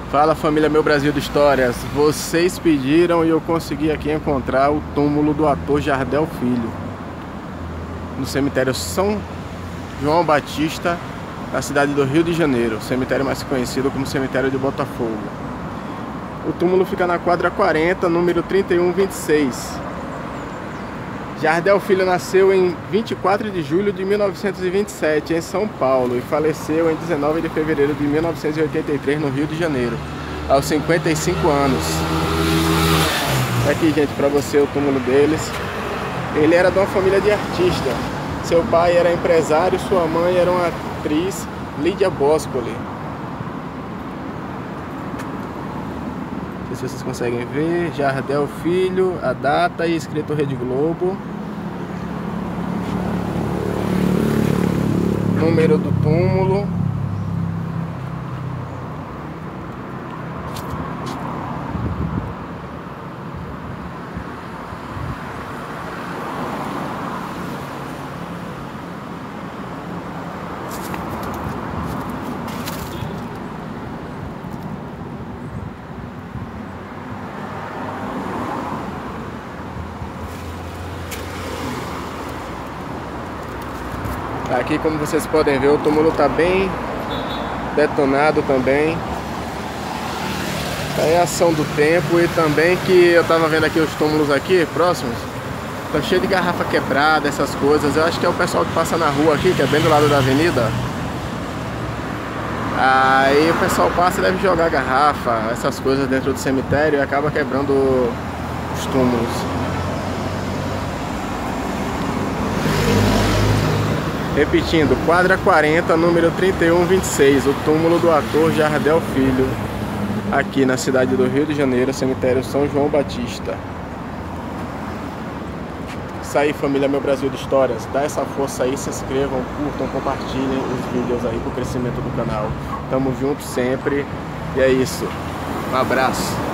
Fala, família Meu Brasil de Histórias. Vocês pediram e eu consegui aqui encontrar o túmulo do ator Jardel Filho no cemitério São João Batista, na cidade do Rio de Janeiro, o cemitério mais conhecido como cemitério de Botafogo. O túmulo fica na quadra 40, número 3126. Jardel Filho nasceu em 24 de julho de 1927 em São Paulo e faleceu em 19 de fevereiro de 1983 no Rio de Janeiro, aos 55 anos. Tá aqui, gente, para você o túmulo deles. Ele era de uma família de artistas. Seu pai era empresário, sua mãe era uma atriz, Lídia Boscoli. Não sei se vocês conseguem ver. Jardel Filho, a data e escrito Rede Globo. Número do túmulo. Aqui, como vocês podem ver, o túmulo está bem detonado também. É a ação do tempo. E também que eu estava vendo aqui os túmulos aqui próximos, tá cheio de garrafa quebrada, essas coisas. Eu acho que é o pessoal que passa na rua aqui, que é bem do lado da avenida. Aí o pessoal passa e deve jogar garrafa, essas coisas dentro do cemitério e acaba quebrando os túmulos. Repetindo, quadra 40, número 3126, o túmulo do ator Jardel Filho, aqui na cidade do Rio de Janeiro, cemitério São João Batista. Isso aí, família Meu Brasil de Histórias, dá essa força aí, se inscrevam, curtam, compartilhem os vídeos aí pro crescimento do canal. Tamo junto sempre, e é isso, um abraço.